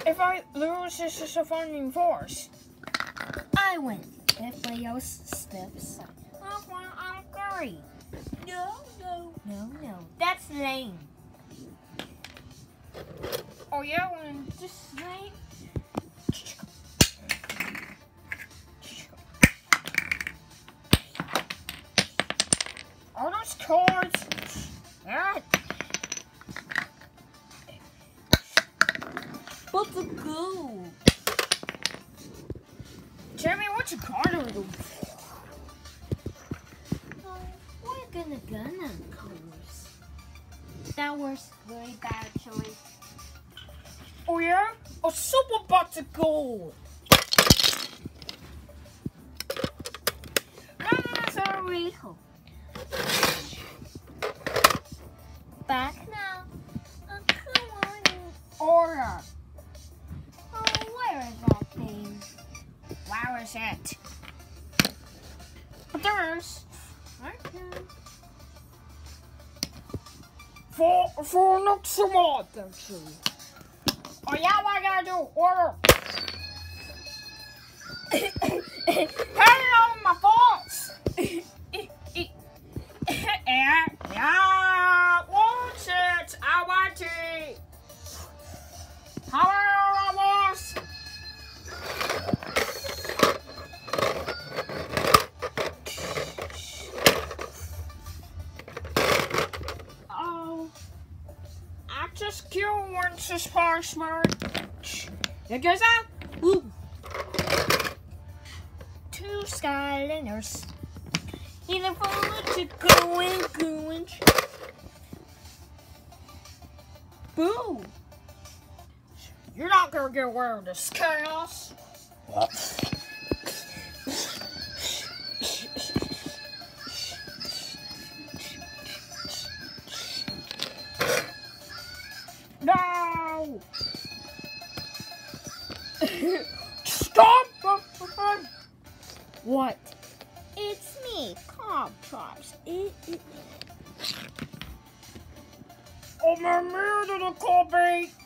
If I lose, this is a finding force. I win. If Leo steps up. Oh, well, I'm sorry. No. That's lame. Oh yeah, when this is lame. All those cards. Alright. But the go. Jeremy, what's your card over there? We're gonna colors. That was very bad choice. Oh yeah? A super box of gold. That's a real. Back now. Oh, come on. Aura. Oh, where is that thing? Where is it? But there's. For not so much, actually. Oh yeah, what I gotta do? Order. Hello, my boss. Yeah, what's it? I want it. Hello, boss. Oh, I just killed one Sparksmart. There goes out. Ooh. 2 Skylanders. Either forward to going. Boo! You're not gonna get away with this chaos. No! Stop! What? It's me, Cobb Chops. Oh, my mirror to the call bait!